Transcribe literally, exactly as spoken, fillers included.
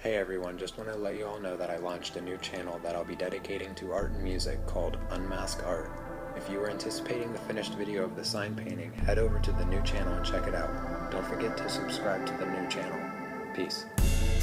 Hey everyone, just want to let you all know that I launched a new channel that I'll be dedicating to art and music called Unmask Art. If you were anticipating the finished video of the sign painting, head over to the new channel and check it out. Don't forget to subscribe to the new channel. Peace.